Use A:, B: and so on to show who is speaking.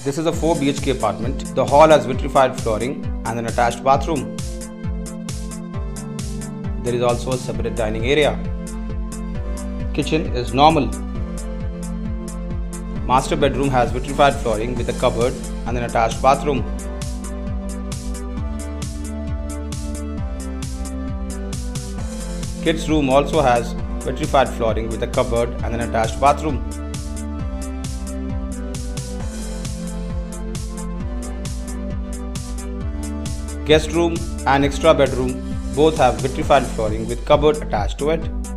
A: This is a 4 BHK apartment. The hall has vitrified flooring and an attached bathroom. There is also a separate dining area. Kitchen is normal. Master bedroom has vitrified flooring with a cupboard and an attached bathroom. Kids room also has vitrified flooring with a cupboard and an attached bathroom. Guest room and extra bedroom both have vitrified flooring with cupboard attached to it.